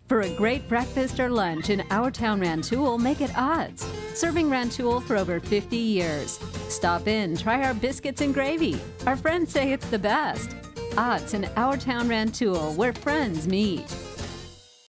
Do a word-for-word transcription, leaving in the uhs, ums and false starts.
For a great breakfast or lunch in our town Rantoul, make it Otts. Serving Rantoul for over fifty years. Stop in, try our biscuits and gravy. Our friends say it's the best. Otts in our town Rantoul, where friends meet.